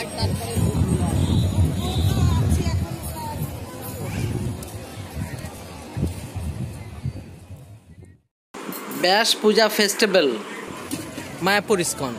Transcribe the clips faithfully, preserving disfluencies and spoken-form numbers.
व्यास Puja festival Mayapur ISKCON.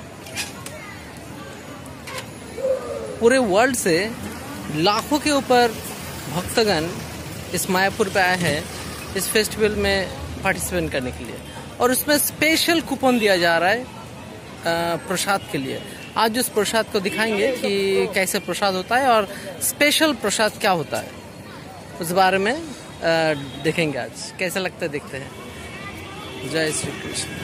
पूरे world से लाखों के ऊपर भक्तगण इस मायापुर पे आए हैं इस फेस्टिवल में पार्टिसिपेट करने के लिए, और उसमें स्पेशल कूपन दिया जा रहा है प्रसाद के लिए। आज उस प्रसाद को दिखाएंगे कि कैसे प्रसाद होता है और स्पेशल प्रसाद क्या होता है, उस बारे में देखेंगे आज। कैसा लगता है देखते हैं। जय Shri Krishna.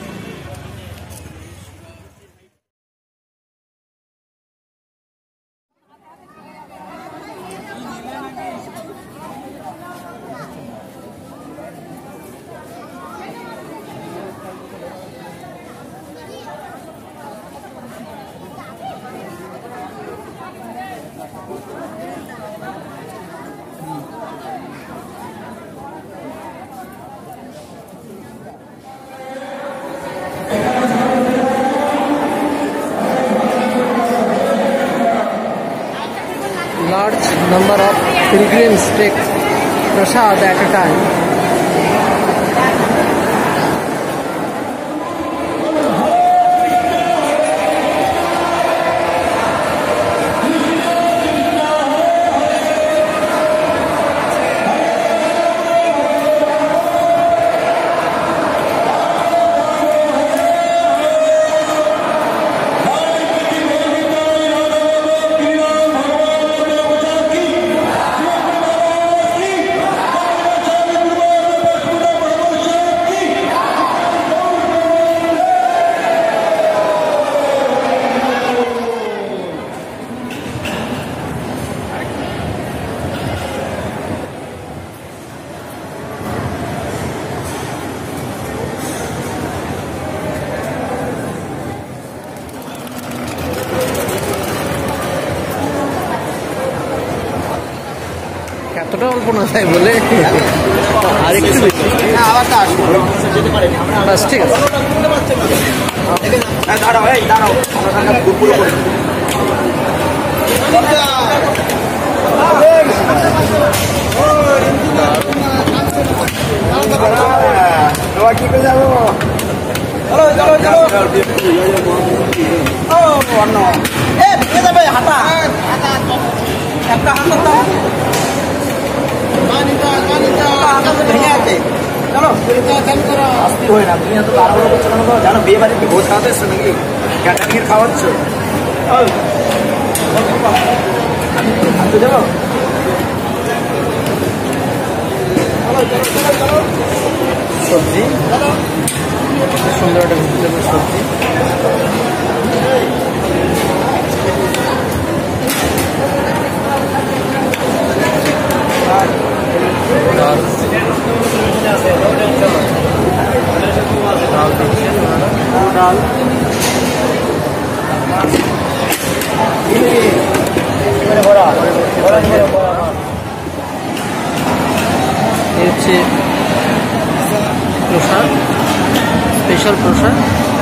Large number of pilgrims take prasad at a time. অল্প না তাই বলে আর একটু বাস ঠিক আছে। দাঁড়াও এই দাঁড়াও পুরো করে কি করে যাবো। চলো চলো চলো ও অন্য এ যাবে হাঁটা একটা হাঁটা দাও। জানো বিয়ে বাড়িতে ভোজ খাওয়াতে এসছো নাকি? ক্যাটারিং এর খাওয়াচ্ছ? যাবো সবজি সুন্দর একটা ভেজিটেবল সবজি। ডাল হচ্ছে prasad, special prasad.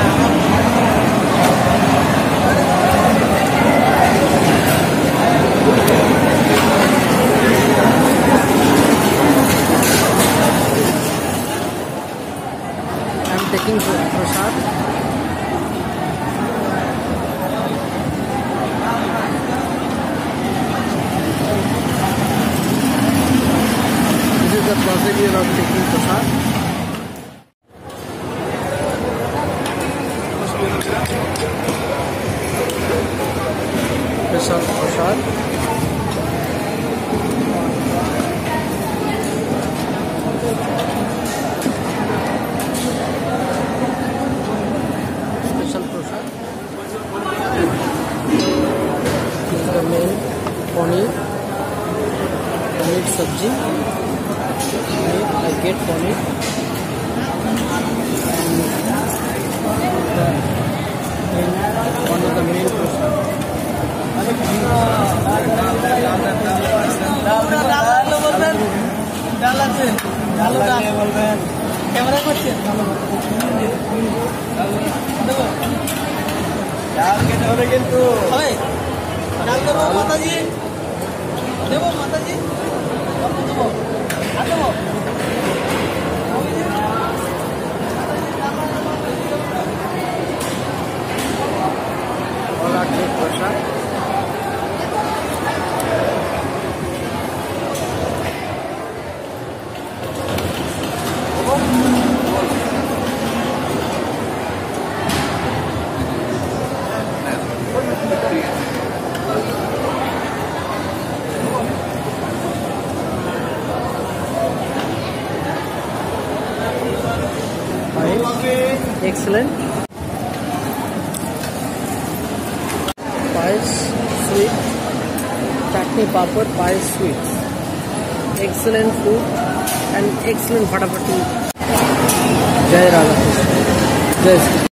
taking prasad. This is the procedure of taking prasad. Special prasad. Paneer, paneer sabji. I get paneer. One of the main prasad. Camera করছেন ডাল কেটে হবে কিন্তু হয় Excellent. Pies, sweet. Chutney, papad, pies, sweets. Excellent food and excellent fatapati. Jai Radha Krishna. Jai Sri.